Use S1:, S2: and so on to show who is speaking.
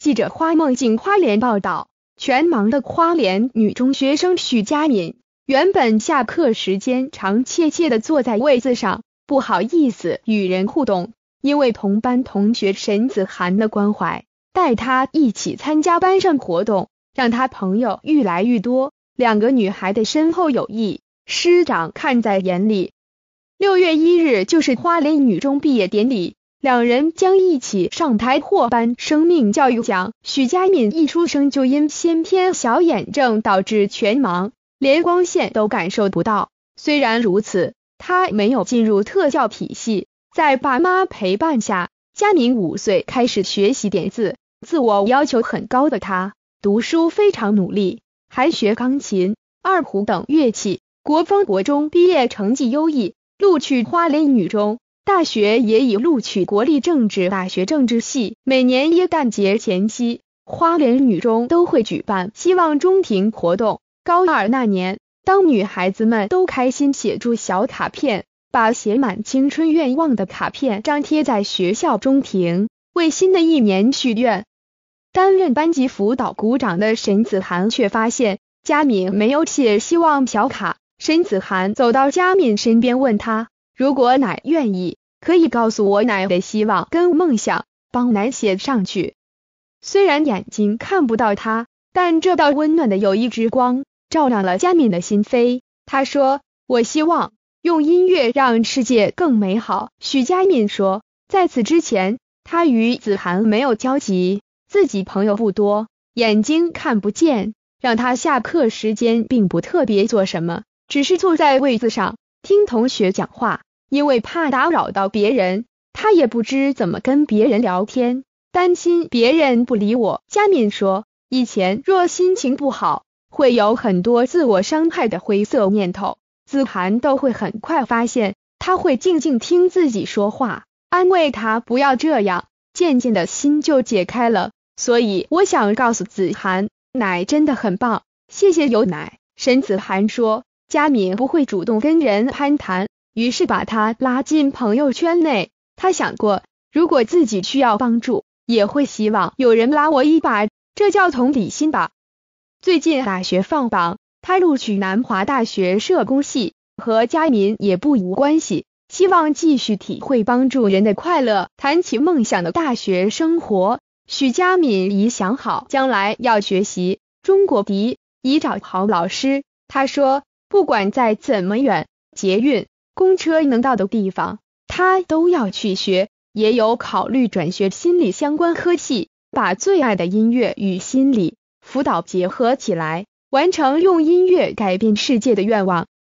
S1: 记者花梦境花莲报道，全盲的花莲女中学生许佳敏，原本下课时间常怯怯地坐在位子上，不好意思与人互动，因为同班同学沈子涵的关怀，带她一起参加班上活动，让她朋友愈来愈多。两个女孩的深厚友谊，师长看在眼里。6月1日就是花莲女中毕业典礼，两人将一起上台获颁生命教育奖。许佳敏一出生就因先天小眼症导致全盲，连光线都感受不到。虽然如此，她没有进入特教体系，在爸妈陪伴下，佳敏5岁开始学习点字。自我要求很高的她，读书非常努力，还学钢琴、二胡等乐器。国风国中毕业成绩优异，录取花莲女中，大学也已录取国立政治大学政治系。每年耶诞节前夕，花莲女中都会举办希望中庭活动。高2那年，当女孩子们都开心写出小卡片，把写满青春愿望的卡片张贴在学校中庭，为新的一年许愿。担任班级辅导股长的沈子涵却发现佳敏没有写希望小卡。沈子涵走到佳敏身边问她，如果奶愿意，可以告诉我奶的希望跟梦想，帮奶写上去。虽然眼睛看不到她，但这道温暖的友谊之光照亮了佳敏的心扉。她说，我希望用音乐让世界更美好。许佳敏说，在此之前，她与子涵没有交集，自己朋友不多，眼睛看不见，让她下课时间并不特别做什么，只是坐在位子上听同学讲话，因为怕打扰到别人，她也不知怎么跟别人聊天，担心别人不理我。佳敏说，以前若心情不好，会有很多自我伤害的灰色念头，子涵都会很快发现，她会静静听自己说话，安慰她不要这样，渐渐的心就解开了。所以我想告诉子涵，奶真的很棒，谢谢有奶。沈子涵说，佳敏不会主动跟人攀谈，于是把她拉进朋友圈内。她想过，如果自己需要帮助，也会希望有人拉我一把，这叫同理心吧。最近大学放榜，她录取南华大学社工系，和佳敏也不无关系，希望继续体会帮助人的快乐。谈起梦想的大学生活，许佳敏已想好将来要学习中国笛，以找好老师。她说，不管在怎么远，捷运、公车能到的地方，她都要去学。也有考虑转学心理相关科系，把最爱的音乐与心理辅导结合起来，完成用音乐改变世界的愿望。